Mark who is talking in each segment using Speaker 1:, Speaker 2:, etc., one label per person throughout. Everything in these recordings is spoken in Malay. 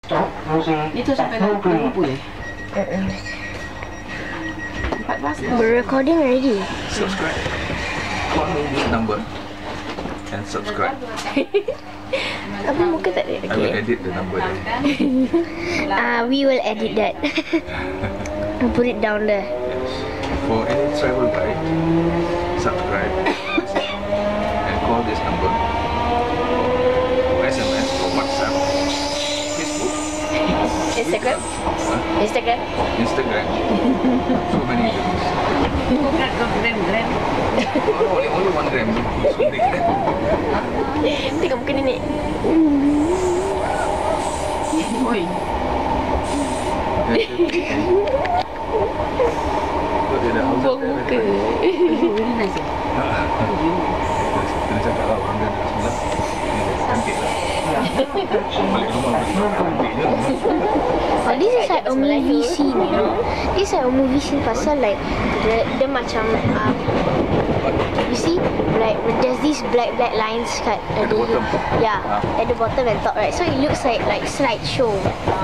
Speaker 1: Itu sampai nak kumpul. 14.
Speaker 2: We're recording already.
Speaker 3: Subscribe. Call me this number and subscribe.
Speaker 2: Apa muka tak ada?
Speaker 3: I will edit the number there.
Speaker 2: We will edit that. We'll put it down there.
Speaker 3: For any travel guide, subscribe and call this number. For SMS or WhatsApp, Facebook,
Speaker 2: Instagram.
Speaker 3: Instagram. So many things.
Speaker 1: Gram.
Speaker 3: Only 1 gram. So big.
Speaker 2: Tengok muka nenek.
Speaker 1: Oi.
Speaker 2: Buang muka.
Speaker 1: Nice.
Speaker 3: Kena cakap lah orang dia sebelah. Cantik lah. Balik rumah cantik je.
Speaker 2: This is like a movie scene, you know. This is like a movie scene pasal like dia macam you see like there's these black lines kat
Speaker 3: At the bottom.
Speaker 2: Yeah, at the bottom and top, right? So it looks like slideshow.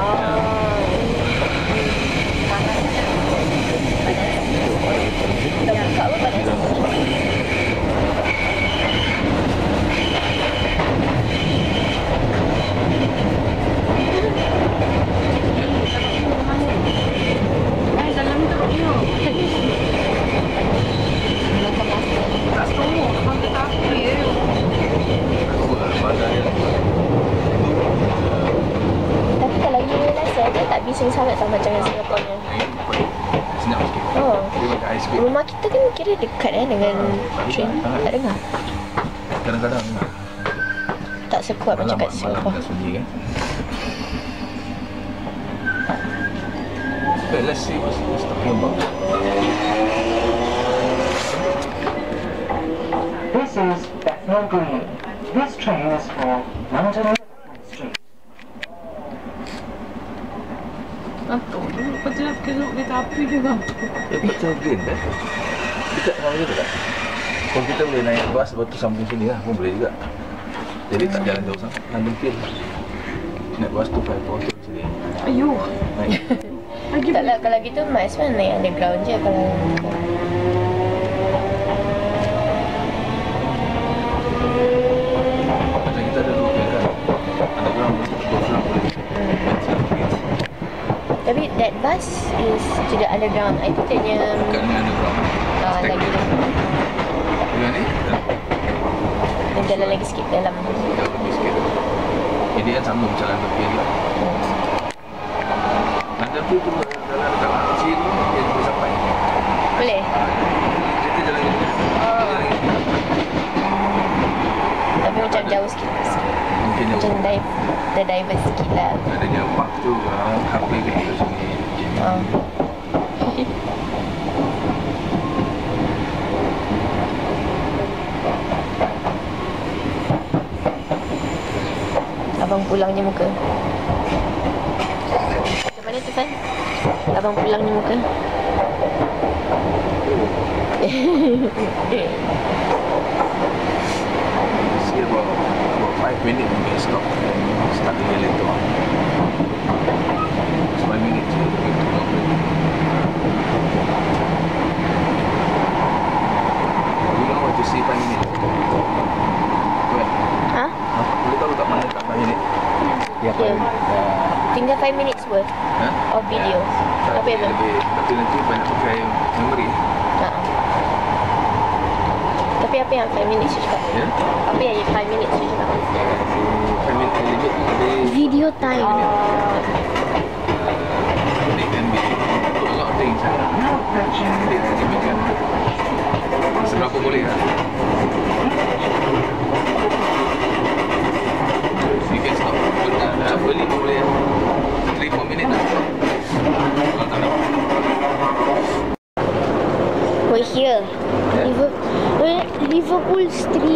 Speaker 2: Tapi kalau you rasa dia tak bising sangat sama macam Singapore ni.
Speaker 3: Senyap sikit.
Speaker 2: Oh.
Speaker 3: Dia pakai ais sikit.
Speaker 2: Rumah kita kan kira dekat dengan train. Tak dengar.
Speaker 3: Kadang-kadang
Speaker 2: Tak sekuat macam kat Singapore.
Speaker 3: kita sunyi kan. But let's see what's talking about.
Speaker 4: This is Bethnal Green. This train is for London Street.
Speaker 1: Apa? Pasal kereta api juga.
Speaker 3: Betul green kan? Kita sama juga tak? Kalau kita boleh naik bas lepas tu sambung sini lah pun boleh juga. Jadi tak jalan jauh sangat. London Pier. Naik bas tu 5 sini.
Speaker 1: Ayuh.
Speaker 3: Naik.
Speaker 2: Taklah kalau gitu might as well naik underground je kalau
Speaker 3: Macam kita ada dua kan. Underground boleh.
Speaker 2: tapi that bus is tidak underground. I think dia
Speaker 3: Bukan ni underground.
Speaker 2: lagi
Speaker 3: Dengan ni?
Speaker 2: yang jalan lagi sikit dalam.
Speaker 3: Dah lebih sikit. Jadi kan sama macam London Pier juga. London Pier tu dalam dekat kecil tu dia boleh sampai.
Speaker 2: Boleh?
Speaker 3: Kita jalan ni.
Speaker 2: Tapi macam jauh sikit.
Speaker 3: Mungkin
Speaker 2: Macam
Speaker 3: jauh.
Speaker 2: dah divert sikit lah.
Speaker 3: Adanya park tu kafe kita sini.
Speaker 2: Abang pulangnya muka. Macam mana tu, Fan? Abang pulangnya muka.
Speaker 3: See about 5 minutes we can stop and start again later on. It's 5 minutes we can to go. You know what to see 5 minutes? Where?
Speaker 2: Ha?
Speaker 3: Boleh tahu tak mana tak 5 minit? Ya, 5
Speaker 2: Yeah.
Speaker 3: minit.
Speaker 2: Tinggal 5 minutes worth of video. Apa yang
Speaker 3: Tapi nanti banyak pakai memory.
Speaker 2: Tapi apa yang 5 minutes you cakap?
Speaker 3: Ya?
Speaker 2: Apa yang 5 minutes you cakap?
Speaker 3: 5 minit limit tapi
Speaker 2: Video time.
Speaker 3: they can be put a lot of things. They can dimakan seberapa boleh lah. You can stop macam beli pun boleh 3-4 minit lah. Kalau tak nak.
Speaker 2: We're here. Liverpool Street.